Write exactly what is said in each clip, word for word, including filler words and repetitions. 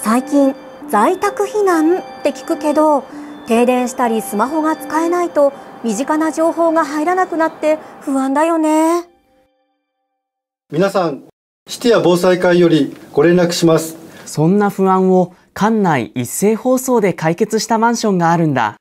最近在宅避難って聞くけど、停電したりスマホが使えないと身近な情報が入らなくなって不安だよね。 皆さん、シティア防災会よりご連絡します。 そんな不安を館内一斉放送で解決したマンションがあるんだ。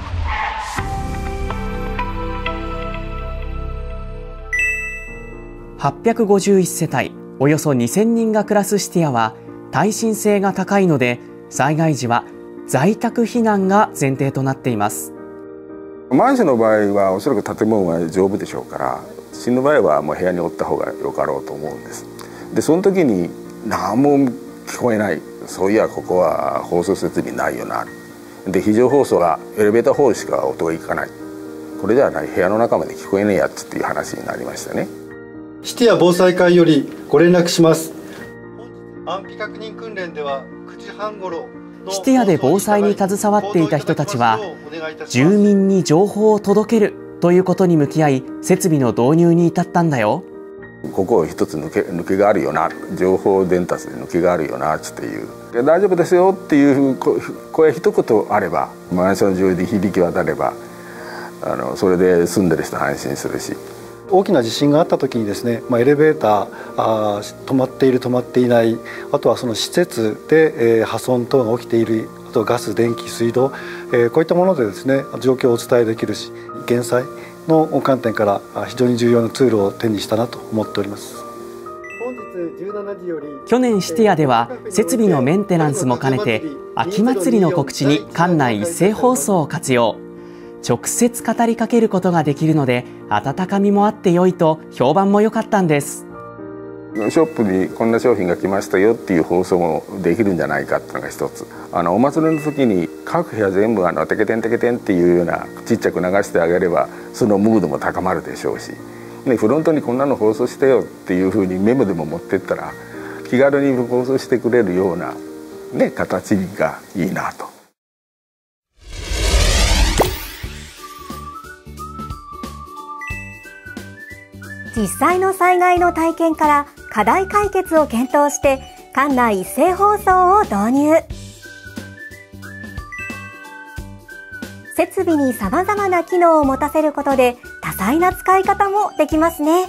はっぴゃくごじゅういちせたい、およそにせんにんが暮らすシティアは耐震性が高いので、災害時は在宅避難が前提となっています。 マンションの場合はおそらく建物が丈夫でしょうから、死ぬ場合はもう部屋におった方がよかろうと思うんです。でその時に何も聞こえない、そういやここは放送設備ないよな、で非常放送がエレベーターホールしか音がいかない、これじゃない、部屋の中まで聞こえねえやつっていう話になりましたね。 シティア防災会よりご連絡します。安否確認訓練ではくじはんごろ、 シティアで防災に携わっていた人たちは、住民に情報を届けるということに向き合い、設備の導入に至ったんだよ。 ここ一つ抜け抜けがあるよな、情報伝達で抜けがあるよなっていう、大丈夫ですよっていう声一言あれば、マンション中で響き渡れば、あのそれで住んでる人安心するし。 大きな地震があった時にですね、まあ、エレベーターあー止まっている止まっていない、あとはその施設で、えー、破損等が起きている、あとガス電気水道、えー、こういったものでですね状況をお伝えできるし、減災の観点から非常に重要なツールを手にしたなと思っております。本日じゅうしちじより、 去年シティアでは設備のメンテナンスも兼ねて、秋祭りの告知に館内一斉放送を活用。直接語りかけることができるので、温かみもあって良いと評判も良かったんです。 ショップにこんな商品が来ましたよっていう放送もできるんじゃないかっていうのが一つ。あのお祭りの時に各部屋全部あのテケテンテケテンっていうようなちっちゃく流してあげれば、そのムードも高まるでしょうし、ね、フロントにこんなの放送してよっていうふうにメモでも持ってったら、気軽に放送してくれるような、ね、形がいいなと。 実際の災害の体験から課題解決を検討して館内一斉放送を導入。設備に様々な機能を持たせることで多彩な使い方もできますね。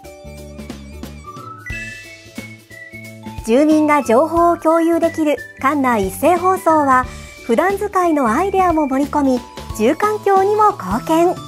住民が情報を共有できる館内一斉放送は、普段使いのアイデアも盛り込み、住環境にも貢献。